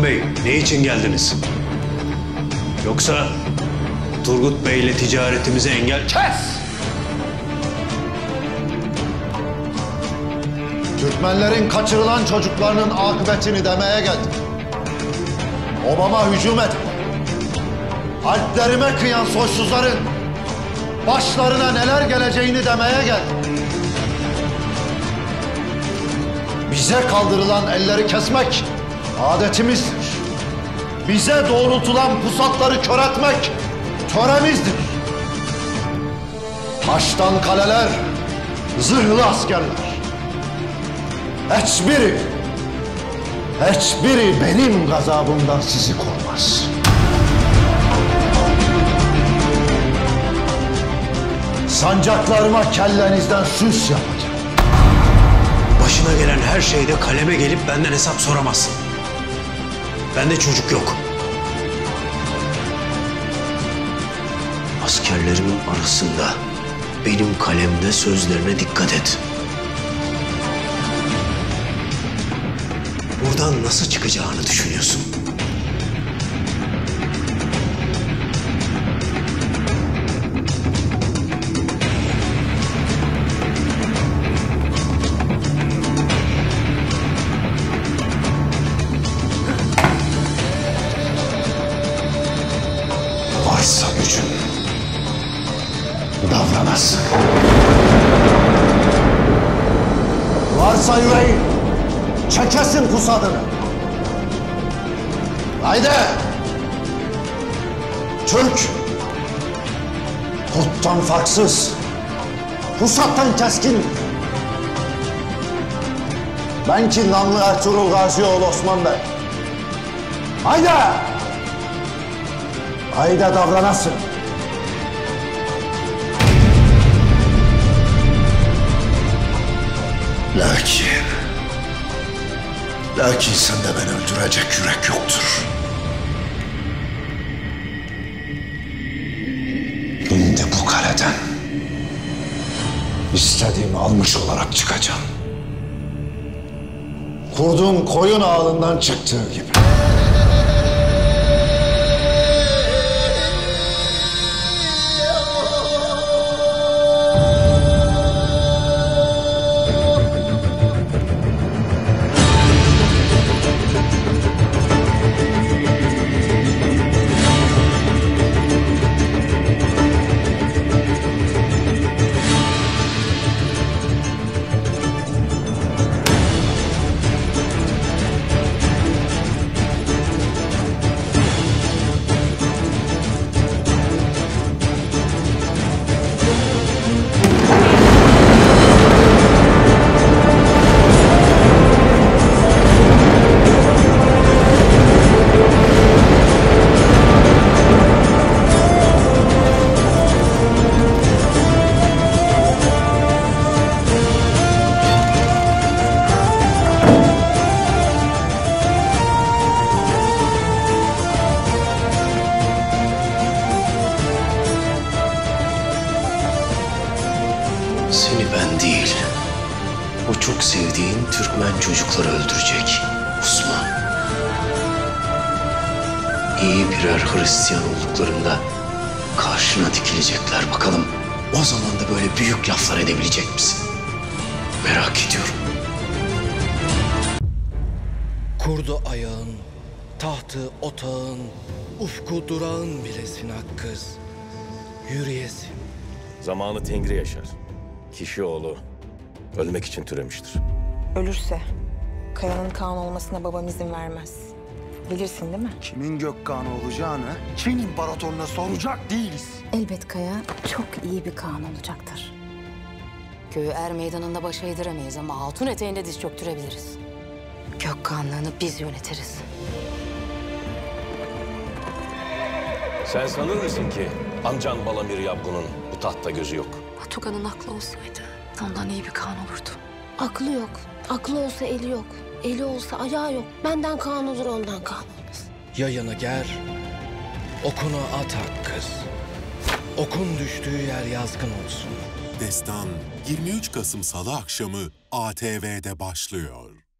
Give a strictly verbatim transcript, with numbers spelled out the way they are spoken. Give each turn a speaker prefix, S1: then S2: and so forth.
S1: Osman Bey, ne için geldiniz? Yoksa Turgut Bey ile ticaretimize engel...
S2: Kes! Türkmenlerin kaçırılan çocuklarının akıbetini demeye geldim. Obama hücum et. Alplerime kıyan soysuzların başlarına neler geleceğini demeye geldim. Bize kaldırılan elleri kesmek adetimizdir. Bize doğrultulan pusatları kör etmek töremizdir. Taştan kaleler, zırhlı askerler. Hiçbiri, hiçbiri benim gazabımdan sizi korumaz. Sancaklarıma kellenizden süs yapacağım.
S1: Başına gelen her şeyde kaleme gelip benden hesap soramazsın. Bende çocuk yok. Askerlerimin arasında benim kalemde sözlerine dikkat et. Buradan nasıl çıkacağını düşünüyorsun? Varsa gücün, davranasın.
S2: Varsa yüreğin, çekesin pusadını. Haydi! Türk, kuttan farksız, pusattan keskin. Ben ki namlı Ertuğrul Gazioğlu Osman Bey. Haydi! Haydi davranasın. Lakin... Lakin sende beni öldürecek yürek yoktur. Şimdi bu kaleden istediğimi almış olarak çıkacağım. Kurduğum koyun ağından çıktığı gibi.
S1: Seni ben değil, o çok sevdiğin Türkmen çocukları öldürecek Osman. İyi birer Hristiyan olduklarında karşına dikilecekler. Bakalım o zaman da böyle büyük laflar edebilecek misin? Merak ediyorum.
S3: Kurdu ayağın, tahtı otağın, ufku durağın bilesin Hakkız. Yürüyesin.
S4: Zamanı Tengri yaşar. Kişi oğlu ölmek için türemiştir.
S5: Ölürse Kaya'nın Kaan olmasına babam izin vermez. Bilirsin değil mi?
S6: Kimin Gökkan olacağını Çin İmparatorluğu'na soracak değiliz.
S7: Elbet Kaya çok iyi bir Kaan olacaktır. Köyü er meydanında başa yediremeyiz ama hatun eteğinde diz çöktürebiliriz. Gökkanlığını biz yönetiriz.
S4: Sen sanır mısın ki amcan Balamir Yabgun'un bu tahtta gözü yok?
S8: Batukan'ın aklı olsaydı ondan iyi bir Kaan olurdu.
S9: Aklı yok. Aklı olsa eli yok. Eli olsa ayağı yok. Benden Kaan olur, ondan Kaan olmaz.
S3: Yayını ger, okunu at Hakkız. Okun düştüğü yer yazgın olsun.
S10: Destan yirmi üç Kasım Salı akşamı A T V'de başlıyor.